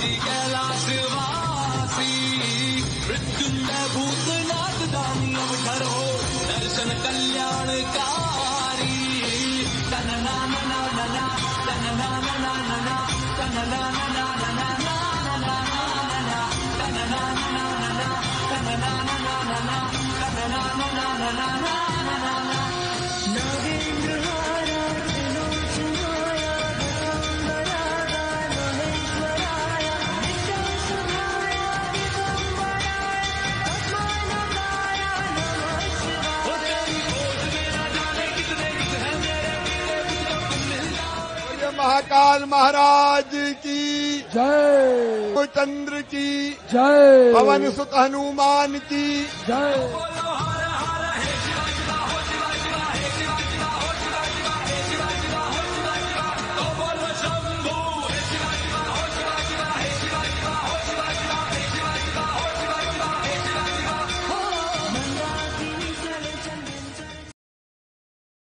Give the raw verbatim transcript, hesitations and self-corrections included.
कैलाशवासी मृत्युंजय भूतनाथ दानी अवधर हो दर्शन कल्याणकारी तन नाम नाना तन नाम नाना तन नाम नाना तन नाम नाना तन नाम नाना तन नाम नाना महाकाल महाराज की जय, चंद्र की जय, पवन सुत हनुमान की जय।